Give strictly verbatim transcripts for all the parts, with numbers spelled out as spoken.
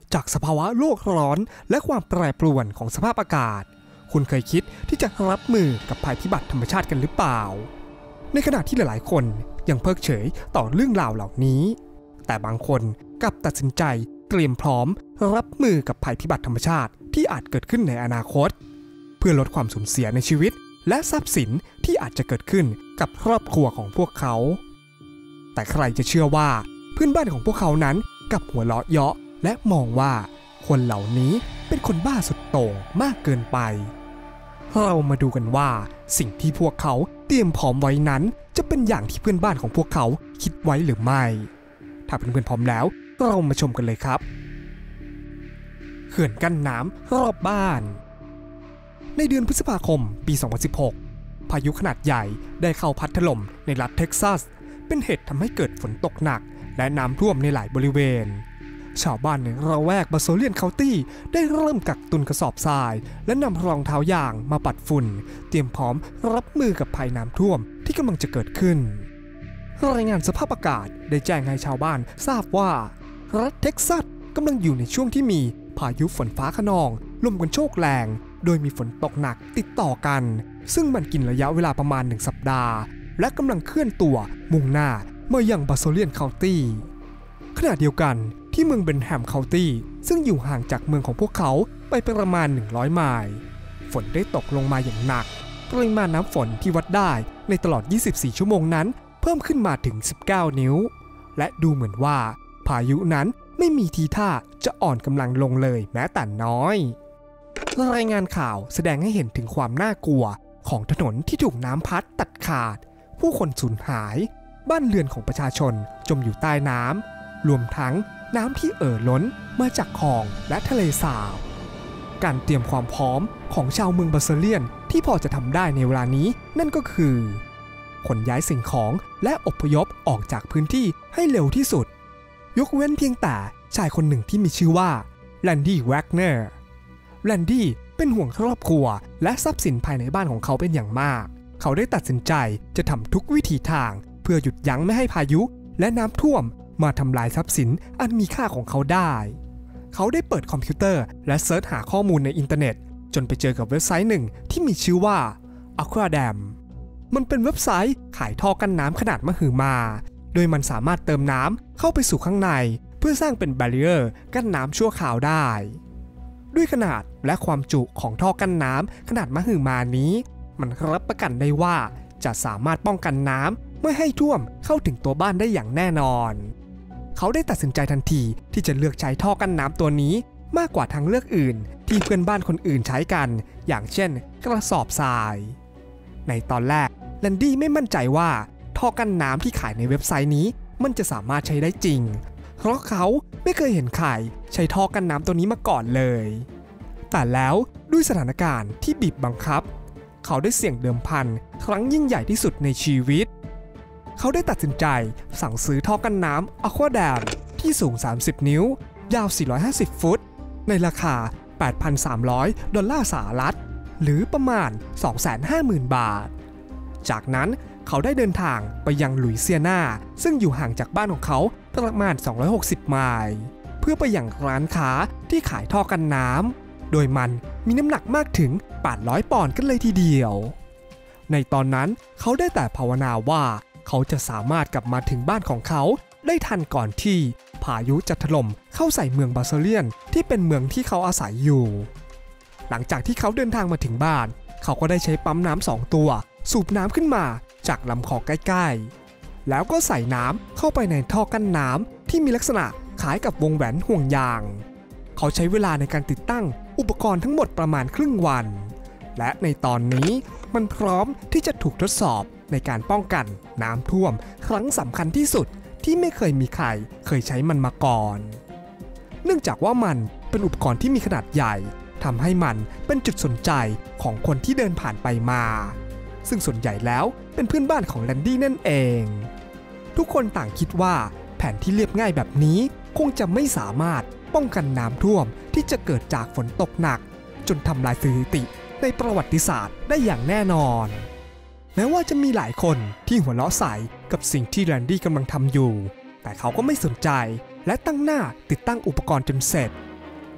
จากสภาวะโลกร้อนและความแปรปรวนของสภาพอากาศคุณเคยคิดที่จะรับมือกับภัยพิบัติธรรมชาติกันหรือเปล่าในขณะที่หลายๆคนยังเพิกเฉยต่อเรื่องราวเหล่านี้แต่บางคนกลับตัดสินใจเตรียมพร้อมรับมือกับภัยพิบัติธรรมชาติที่อาจเกิดขึ้นในอนาคตเพื่อลดความสูญเสียในชีวิตและทรัพย์สินที่อาจจะเกิดขึ้นกับครอบครัวของพวกเขาแต่ใครจะเชื่อว่าเพื่อนบ้านของพวกเขานั้นกลับหัวเราะเยาะและมองว่าคนเหล่านี้เป็นคนบ้าสุดโต่งมากเกินไปเรามาดูกันว่าสิ่งที่พวกเขาเตรียมพร้อมไว้นั้นจะเป็นอย่างที่เพื่อนบ้านของพวกเขาคิดไว้หรือไม่ถ้าเพื่อนๆพร้อมแล้วเรามาชมกันเลยครับเขื่อนกั้นน้ำรอบบ้านในเดือนพฤษภาคมปีสองพันสิบหกพายุขนาดใหญ่ได้เข้าพัดถล่มในรัฐเท็กซัสเป็นเหตุทำให้เกิดฝนตกหนักและน้ำท่วมในหลายบริเวณชาวบ้านในระแวกบัสโซเลียนเคานตี้ได้เริ่มกักตุนกระสอบทรายและนำรองเท้ายางมาปัดฝุ่นเตรียมพร้อมรับมือกับภัยน้ำท่วมที่กำลังจะเกิดขึ้นรายงานสภาพอากาศได้แจ้งให้ชาวบ้านทราบว่ารัฐเท็กซัสกำลังอยู่ในช่วงที่มีพายุฝนฟ้าคะนองลมกันโชกแรงโดยมีฝนตกหนักติดต่อกันซึ่งมันกินระยะเวลาประมาณหนึ่งสัปดาห์และกำลังเคลื่อนตัวมุ่งหน้ามายังบัสโซเลียนเคานตี้ขณะเดียวกันที่เมืองเบนแฮมเคานตี้ซึ่งอยู่ห่างจากเมืองของพวกเขาไปประมาณหนึ่งร้อยไมล์ฝนได้ตกลงมาอย่างหนักปริมาณน้ำฝนที่วัดได้ในตลอดยี่สิบสี่ชั่วโมงนั้นเพิ่มขึ้นมาถึงสิบเก้านิ้วและดูเหมือนว่าพายุนั้นไม่มีทีท่าจะอ่อนกำลังลงเลยแม้แต่น้อยรายงานข่าวแสดงให้เห็นถึงความน่ากลัวของถนนที่ถูกน้ำพัดตัดขาดผู้คนสูญหายบ้านเรือนของประชาชนจมอยู่ใต้น้ำรวมทั้งน้ำที่เอ่อล้นมาจากคลองและทะเลสาบการเตรียมความพร้อมของชาวเมืองบัสโซเลียนที่พอจะทำได้ในเวลานี้นั่นก็คือขนย้ายสิ่งของและอพยพออกจากพื้นที่ให้เร็วที่สุดยกเว้นเพียงแต่ชายคนหนึ่งที่มีชื่อว่าแลนดี้แวกเนอร์แลนดี้เป็นห่วงครอบครัวและทรัพย์สินภายในบ้านของเขาเป็นอย่างมากเขาได้ตัดสินใจจะทำทุกวิถีทางเพื่อหยุดยั้งไม่ให้พายุและน้ำท่วมมาทำลายทรัพย์สินอันมีค่าของเขาได้เขาได้เปิดคอมพิวเตอร์และเซิร์ชหาข้อมูลในอินเทอร์เน็ตจนไปเจอกับเว็บไซต์หนึ่งที่มีชื่อว่า Aquadam มันเป็นเว็บไซต์ขายท่อกั้นน้ำขนาดมหึมาโดยมันสามารถเติมน้ำเข้าไปสู่ข้างในเพื่อสร้างเป็นแบรีเออร์กั้นน้ำชั่วคราวได้ด้วยขนาดและความจุของท่อกั้นน้ำขนาดมหึมานี้มันรับประกันได้ว่าจะสามารถป้องกันน้ำไม่ให้ท่วมเข้าถึงตัวบ้านได้อย่างแน่นอนเขาได้ตัดสินใจทันทีที่จะเลือกใช้ท่อกั้นน้ำตัวนี้มากกว่าทางเลือกอื่นที่เพื่อนบ้านคนอื่นใช้กันอย่างเช่นกระสอบทรายในตอนแรกแลนดี้ไม่มั่นใจว่าท่อกั้นน้ำที่ขายในเว็บไซต์นี้มันจะสามารถใช้ได้จริงเพราะเขาไม่เคยเห็นใครใช้ท่อกั้นน้ำตัวนี้มาก่อนเลยแต่แล้วด้วยสถานการณ์ที่บีบบังคับเขาได้เสี่ยงเดิมพันครั้งยิ่งใหญ่ที่สุดในชีวิตเขาได้ตัดสินใจสั่งซื้อท่อกั้นน้ำ Aquadam ที่สูงสามสิบนิ้วยาวสี่ร้อยห้าสิบฟุตในราคา แปดพันสามร้อย ดอลลาร์สหรัฐหรือประมาณ สองแสนห้าหมื่น บาทจากนั้นเขาได้เดินทางไปยังลุยเซียนาซึ่งอยู่ห่างจากบ้านของเขาประมาณสองร้อยหกสิบไมล์เพื่อไปยังร้านค้าที่ขายท่อกันน้ำโดยมันมีน้ำหนักมากถึงแปดร้อยปอนด์กันเลยทีเดียวในตอนนั้นเขาได้แต่ภาวนาว่าเขาจะสามารถกลับมาถึงบ้านของเขาได้ทันก่อนที่พายุจะถล่มเข้าใส่เมืองบัสโซเลียนที่เป็นเมืองที่เขาอาศัยอยู่หลังจากที่เขาเดินทางมาถึงบ้านเขาก็ได้ใช้ปั๊มน้ำสองตัวสูบน้ำขึ้นมาจากลำคลองใกล้ๆแล้วก็ใส่น้ำเข้าไปในท่อกั้นน้ำที่มีลักษณะคล้ายกับวงแหวนห่วงยางเขาใช้เวลาในการติดตั้งอุปกรณ์ทั้งหมดประมาณครึ่งวันและในตอนนี้มันพร้อมที่จะถูกทดสอบในการป้องกันน้ำท่วมครั้งสำคัญที่สุดที่ไม่เคยมีใครเคยใช้มันมาก่อนเนื่องจากว่ามันเป็นอุปกรณ์ที่มีขนาดใหญ่ทำให้มันเป็นจุดสนใจของคนที่เดินผ่านไปมาซึ่งส่วนใหญ่แล้วเป็นเพื่อนบ้านของแลนดี้นั่นเองทุกคนต่างคิดว่าแผนที่เรียบง่ายแบบนี้คงจะไม่สามารถป้องกันน้ำท่วมที่จะเกิดจากฝนตกหนักจนทำลายสถิติในประวัติศาสตร์ได้อย่างแน่นอนแม้ว่าจะมีหลายคนที่หัวเราะใส่กับสิ่งที่แลนดี้กำลังทำอยู่แต่เขาก็ไม่สนใจและตั้งหน้าติดตั้งอุปกรณ์จนเสร็จ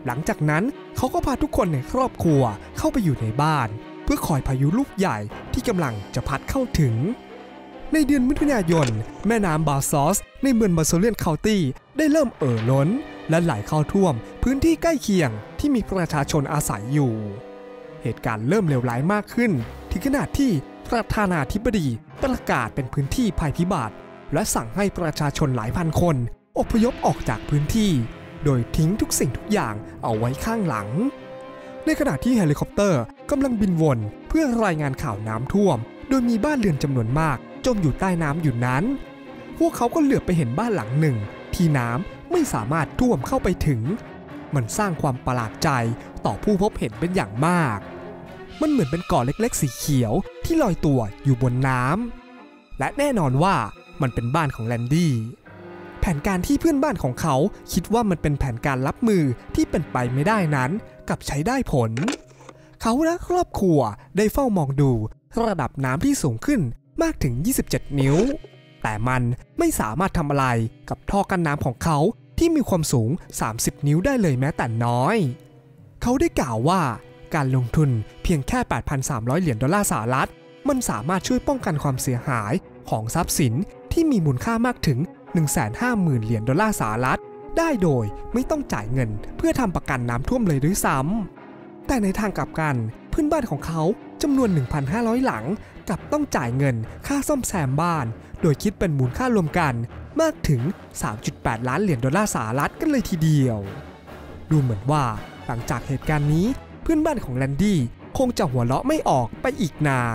หลังจากนั้นเขาก็พาทุกคนในครอบครัวเข้าไปอยู่ในบ้านเพื่อคอยพายุลูกใหญ่ที่กำลังจะพัดเข้าถึงในเดือนมิถุนายนแม่น้ำบาซอสในเมืองบาโซเลียนเคานตี้ได้เริ่มเอ่อล้นและไหลเข้าท่วมพื้นที่ใกล้เคียงที่มีประชาชนอาศัยอยู่เหตุการณ์เริ่มเลวร้ายมากขึ้นถึงขนาดที่ประธานาธิบดีประกาศเป็นพื้นที่ภัยพิบัติและสั่งให้ประชาชนหลายพันคนอพยพออกจากพื้นที่โดยทิ้งทุกสิ่งทุกอย่างเอาไว้ข้างหลังในขณะที่เฮลิคอปเตอร์กำลังบินวนเพื่อรายงานข่าวน้ำท่วมโดยมีบ้านเรือนจำนวนมากจมอยู่ใต้น้ำอยู่นั้นพวกเขาก็เหลือบไปเห็นบ้านหลังหนึ่งที่น้ำไม่สามารถท่วมเข้าไปถึงมันสร้างความประหลาดใจต่อผู้พบเห็นเป็นอย่างมากมันเหมือนเป็นเกาะเล็กๆสีเขียวที่ลอยตัวอยู่บนน้ำและแน่นอนว่ามันเป็นบ้านของแลนดี้แผนการที่เพื่อนบ้านของเขาคิดว่ามันเป็นแผนการรับมือที่เป็นไปไม่ได้นั้นกลับใช้ได้ผลเขาและครอบครัวได้เฝ้ามองดูระดับน้ำที่สูงขึ้นมากถึงยี่สิบเจ็ดนิ้วแต่มันไม่สามารถทำอะไรกับท่อกั้นน้ำของเขาที่มีความสูงสามสิบนิ้วได้เลยแม้แต่น้อยเขาได้กล่าวว่าการลงทุนเพียงแค่ แปดพันสามร้อย เหรียญดอลลาร์สหรัฐมันสามารถช่วยป้องกันความเสียหายของทรัพย์สินที่มีมูลค่ามากถึง หนึ่งแสนห้าหมื่น เหรียญดอลลาร์สหรัฐได้โดยไม่ต้องจ่ายเงินเพื่อทำประกันน้ำท่วมเลยด้วยซ้ำแต่ในทางกลับกันเพื่อนบ้านของเขาจำนวน หนึ่งพันห้าร้อย หลังกลับต้องจ่ายเงินค่าซ่อมแซมบ้านโดยคิดเป็นมูลค่ารวมกันมากถึง สามจุดแปด ล้านเหรียญดอลลาร์สหรัฐกันเลยทีเดียวดูเหมือนว่าหลังจากเหตุการณ์นี้เพื่อนบ้านของแลนดี้คงจะหัวเราะไม่ออกไปอีกนาน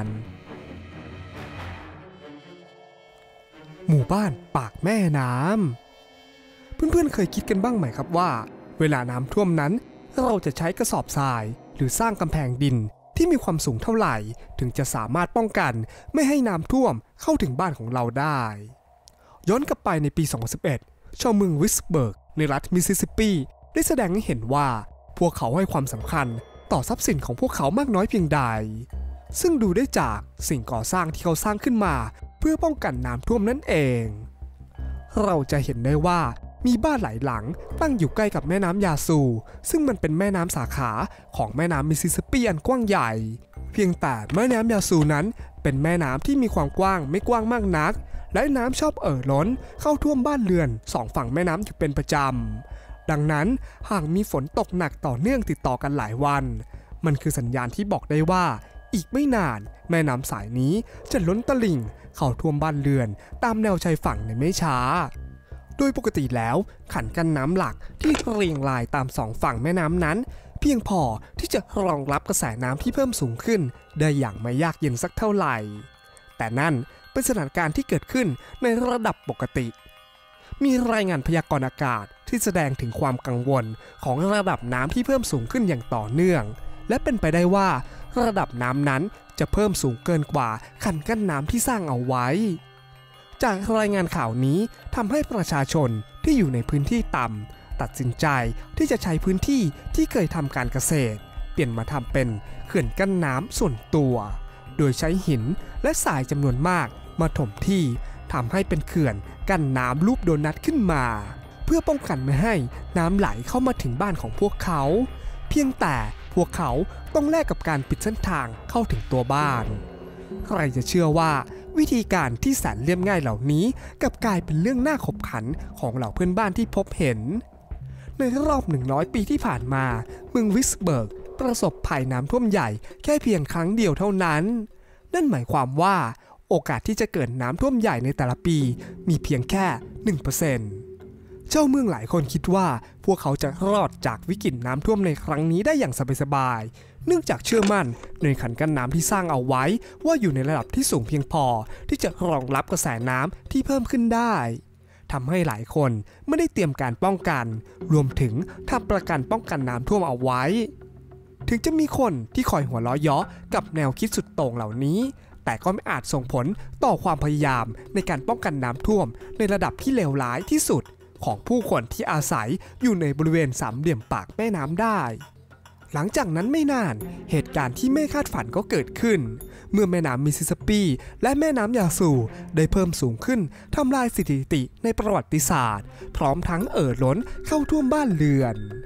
หมู่บ้านปากแม่น้ำเพื่อนๆเคยคิดกันบ้างไหมครับว่าเวลาน้ำท่วมนั้นเราจะใช้กระสอบทรายหรือสร้างกำแพงดินที่มีความสูงเท่าไหร่ถึงจะสามารถป้องกันไม่ให้น้ำท่วมเข้าถึงบ้านของเราได้ย้อนกลับไปในปี สองพันสิบเอ็ด ชาวเมืองวิสเบิร์กในรัฐมิสซิสซิปปีได้แสดงให้เห็นว่าพวกเขาให้ความสำคัญต่อทรัพย์สินของพวกเขามากน้อยเพียงใดซึ่งดูได้จากสิ่งก่อสร้างที่เขาสร้างขึ้นมาเพื่อป้องกันน้ำท่วมนั่นเองเราจะเห็นได้ว่ามีบ้านหลายหลังตั้งอยู่ใกล้กับแม่น้ำยาซูซึ่งมันเป็นแม่น้ำสาขาของแม่น้ำมิสซิสซิปปีอันกว้างใหญ่เพียงแต่แม่น้ำยาซูนั้นเป็นแม่น้ำที่มีความกว้างไม่กว้างมากนักและน้ำชอบเอ่อล้นเข้าท่วมบ้านเรือนสองฝั่งแม่น้ำอยู่เป็นประจำดังนั้นหากมีฝนตกหนักต่อเนื่องติดต่อกันหลายวันมันคือสัญญาณที่บอกได้ว่าอีกไม่นานแม่น้ำสายนี้จะล้นตลิ่งเข้าท่วมบ้านเรือนตามแนวชายฝั่งในไม่ช้าโดยปกติแล้วขันกั้นน้ำหลักที่เรียงรายตามสองฝั่งแม่น้ำนั้นเพียงพอที่จะรองรับกระแสน้ำที่เพิ่มสูงขึ้นได้อย่างไม่ยากเย็นสักเท่าไหร่แต่นั่นเป็นสถานการณ์ที่เกิดขึ้นในระดับปกติมีรายงานพยากรณ์อากาศที่แสดงถึงความกังวลของระดับน้ำที่เพิ่มสูงขึ้นอย่างต่อเนื่องและเป็นไปได้ว่าระดับน้ำนั้นจะเพิ่มสูงเกินกว่าคันกั้นน้ำที่สร้างเอาไว้จากรายงานข่าวนี้ทำให้ประชาชนที่อยู่ในพื้นที่ต่ำตัดสินใจที่จะใช้พื้นที่ที่เคยทำการเกษตรเปลี่ยนมาทำเป็นเขื่อนกั้นน้ำส่วนตัวโดยใช้หินและทรายจำนวนมากมาถมที่ทำให้เป็นเขื่อนกั้นน้ำรูปโดนัทขึ้นมาเพื่อป้องกันไม่ให้น้ำไหลเข้ามาถึงบ้านของพวกเขาเพียงแต่พวกเขาต้องแลกกับการปิดเส้นทางเข้าถึงตัวบ้านใครจะเชื่อว่าวิธีการที่แสนเรียบง่ายเหล่านี้กลับกลายเป็นเรื่องน่าขบขันของเหล่าเพื่อนบ้านที่พบเห็นในรอบหนึ่งร้อยปีที่ผ่านมาเมืองวิสเบิร์กประสบภัยน้ำท่วมใหญ่แค่เพียงครั้งเดียวเท่านั้นนั่นหมายความว่าโอกาสที่จะเกิดน้ำท่วมใหญ่ในแต่ละปีมีเพียงแค่ หนึ่งเปอร์เซ็นต์ เจ้าเมืองหลายคนคิดว่าพวกเขาจะรอดจากวิกฤตน้ำท่วมในครั้งนี้ได้อย่างสบายๆเนื่องจากเชื่อมั่นในขันกั้นน้ำที่สร้างเอาไว้ว่าอยู่ในระดับที่สูงเพียงพอที่จะรองรับกระแสน้ำที่เพิ่มขึ้นได้ทำให้หลายคนไม่ได้เตรียมการป้องกันรวมถึงทำประกันป้องกันน้ำท่วมเอาไว้ถึงจะมีคนที่คอยหัวเราะเยาะกับแนวคิดสุดโต่งเหล่านี้แต่ก็ไม่อาจส่งผลต่อความพยายามในการป้องกันน้ำท่วมในระดับที่เลวร้ายที่สุดของผู้คนที่อาศัยอยู่ในบริเวณสามเหลี่ยมปากแม่น้ำได้หลังจากนั้นไม่นานเหตุการณ์ที่ไม่คาดฝันก็เกิดขึ้นเมื่อแม่น้ำมิสซิสซิปปีและแม่น้ำยาซูได้เพิ่มสูงขึ้นทำลายสถิติในประวัติศาสตร์พร้อมทั้งเอ่อล้นเข้าท่วมบ้านเรือน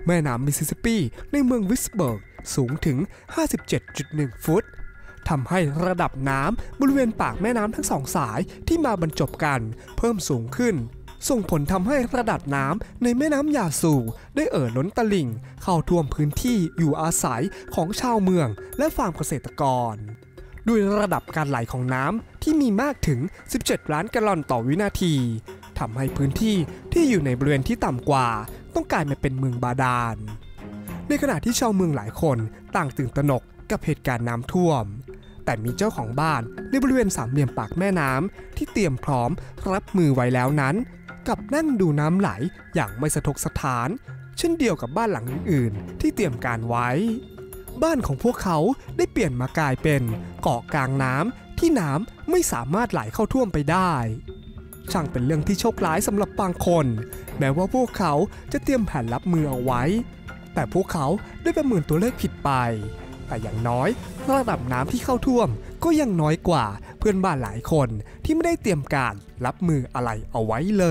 แม่น้ำมิสซิสซิปปีในเมืองวิสเบิร์กสูงถึง ห้าสิบเจ็ดจุดหนึ่ง ฟุตทำให้ระดับน้ำบริเวณปากแม่น้ำทั้งสองสายที่มาบรรจบกันเพิ่มสูงขึ้นส่งผลทำให้ระดับน้ำในแม่น้ำยาสูได้เอ่อล้นตลิ่งเข้าท่วมพื้นที่อยู่อาศัยของชาวเมืองและฟาร์มเกษตรกรด้วยระดับการไหลของน้ำที่มีมากถึงสิบเจ็ดล้านแกลลอนต่อวินาทีทำให้พื้นที่ที่อยู่ในบริเวณที่ต่ำกว่าต้องกลายมาเป็นเมืองบาดาลในขณะที่ชาวเมืองหลายคนต่างตื่นตระหนกกับเหตุการณ์น้ำท่วมแต่มีเจ้าของบ้านในบริเวณสามเหลี่ยมปากแม่น้ำที่เตรียมพร้อมรับมือไว้แล้วนั้นกับนั่งดูน้ำไหลอย่างไม่สะทกสะท้านเช่นเดียวกับบ้านหลังอื่นๆที่เตรียมการไว้บ้านของพวกเขาได้เปลี่ยนมากลายเป็นเกาะกลางน้ำที่น้ำไม่สามารถไหลเข้าท่วมไปได้ช่างเป็นเรื่องที่โชคร้ายสำหรับบางคนแม้ว่าพวกเขาจะเตรียมแผนรับมือเอาไว้แต่พวกเขาได้ประเมินตัวเลขผิดไปแต่อย่างน้อยระดับน้ำที่เข้าท่วมก็ยังน้อยกว่าเพื่อนบ้านหลายคนที่ไม่ได้เตรียมการรับมืออะไรเอาไว้เลย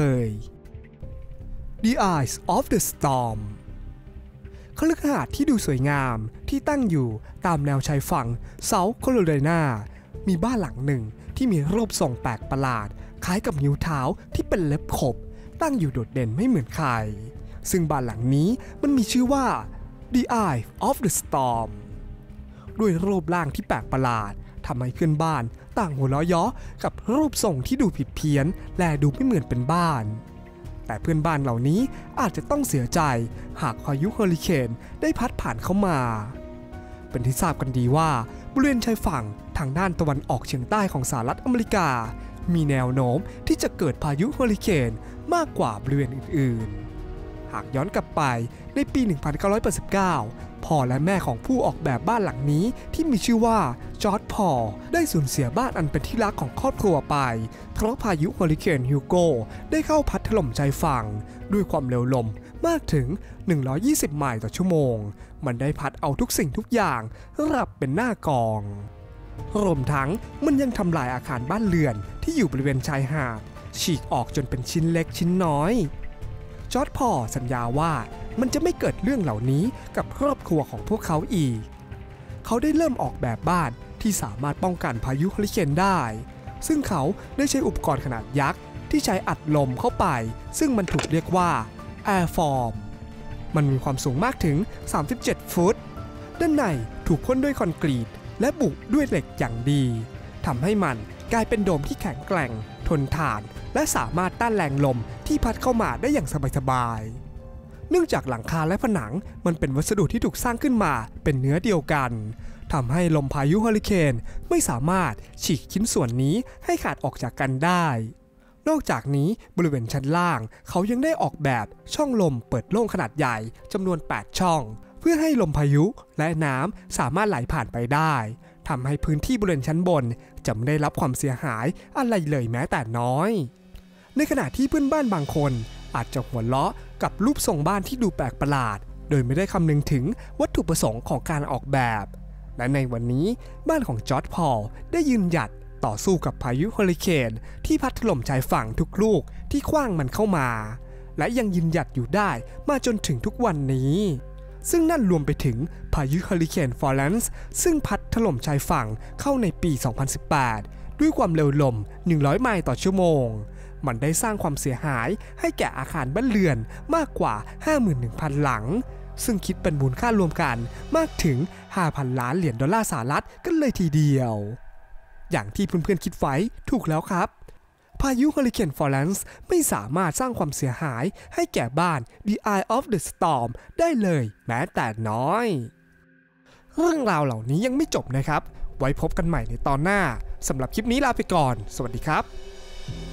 The Eyes of the Storm คฤหาสน์ที่ดูสวยงามที่ตั้งอยู่ตามแนวชายฝั่งเซาท์แคโรไลนามีบ้านหลังหนึ่งที่มีรูปทรงแปลกประหลาดคล้ายกับนิ้วเท้าที่เป็นเล็บขบตั้งอยู่โดดเด่นไม่เหมือนใครซึ่งบ้านหลังนี้มันมีชื่อว่า The Eye of the Storm ด้วยรูปร่างที่แปลกประหลาดทำให้เพื่อนบ้านต่างหัวเราะเยาะกับรูปทรงที่ดูผิดเพี้ยนและดูไม่เหมือนเป็นบ้านแต่เพื่อนบ้านเหล่านี้อาจจะต้องเสียใจหากพายุเฮอริเคนได้พัดผ่านเข้ามาเป็นที่ทราบกันดีว่าบริเวณชายฝั่งทางด้านตะวันออกเฉียงใต้ของสหรัฐอเมริกามีแนวโน้มที่จะเกิดพายุเฮอริเคนมากกว่าบริเวณอื่นๆหากย้อนกลับไปในปี หนึ่งพันเก้าร้อยแปดสิบเก้า พ่อและแม่ของผู้ออกแบบบ้านหลังนี้ที่มีชื่อว่าจอร์จพอลได้สูญเสียบ้านอันเป็นที่รักของครอบครัวไปเพราะพายุเฮอริเคนฮิวโกได้เข้าพัดถล่มชายฝั่งด้วยความเร็วลมมากถึงหนึ่งร้อยยี่สิบไมล์ต่อชั่วโมงมันได้พัดเอาทุกสิ่งทุกอย่างรับเป็นหน้ากองรวมทั้งมันยังทำลายอาคารบ้านเรือนที่อยู่บริเวณชายหาดฉีกออกจนเป็นชิ้นเล็กชิ้นน้อยจอร์จพอลสัญญาว่ามันจะไม่เกิดเรื่องเหล่านี้กับครอบครัวของพวกเขาอีกเขาได้เริ่มออกแบบบ้านที่สามารถป้องกันพายุเฮอริเคนได้ซึ่งเขาได้ใช้อุปกรณ์ขนาดยักษ์ที่ใช้อัดลมเข้าไปซึ่งมันถูกเรียกว่า Airform มันมีความสูงมากถึงสามสิบเจ็ดฟุตด้านในถูกพ่นด้วยคอนกรีตและบุด้วยเหล็กอย่างดีทำให้มันกลายเป็นโดมที่แข็งแกร่งทนทานและสามารถต้านแรงลมที่พัดเข้ามาได้อย่างสบายๆเนื่องจากหลังคาและผนังมันเป็นวัสดุที่ถูกสร้างขึ้นมาเป็นเนื้อเดียวกันทำให้ลมพายุเฮอริเคนไม่สามารถฉีกชิ้นส่วนนี้ให้ขาดออกจากกันได้นอกจากนี้บริเวณชั้นล่างเขายังได้ออกแบบช่องลมเปิดโล่งขนาดใหญ่จำนวนแปดช่องเพื่อให้ลมพายุและน้ำสามารถไหลผ่านไปได้ทำให้พื้นที่บริเวณชั้นบนจะไม่ได้รับความเสียหายอะไรเลยแม้แต่น้อยในขณะที่เพื่อนบ้านบางคนอาจจะหัวเราะกับรูปทรงบ้านที่ดูแปลกประหลาดโดยไม่ได้คำนึงถึงวัตถุประสงค์ของการออกแบบและในวันนี้บ้านของจอร์จพอลได้ยืนหยัดต่อสู้กับพายุเฮอริเคนที่พัดถล่มชายฝั่งทุกลูกที่ขว้างมันเข้ามาและยังยืนหยัดอยู่ได้มาจนถึงทุกวันนี้ซึ่งนั่นรวมไปถึงพายุเฮอริเคนฟลอเรนซ์ซึ่งพัดถล่มชายฝั่งเข้าในปี สองพันสิบแปด ด้วยความเร็วลม หนึ่งร้อย ไมล์ต่อชั่วโมงมันได้สร้างความเสียหายให้แก่อาคารบ้านเรือนมากกว่า ห้าหมื่นหนึ่งพัน หลังซึ่งคิดเป็นมูลค่ารวมกันมากถึง ห้าพัน ล้านเหรียญดอลลาร์สหรัฐกันเลยทีเดียวอย่างที่เพื่อนๆคิดไว้ถูกแล้วครับพายุเฮอริเคนฟลอเรนซ์ไม่สามารถสร้างความเสียหายให้แก่บ้าน The Eye of the Storm ได้เลยแม้แต่น้อยเรื่องราวเหล่านี้ยังไม่จบนะครับไว้พบกันใหม่ในตอนหน้าสำหรับคลิปนี้ลาไปก่อนสวัสดีครับ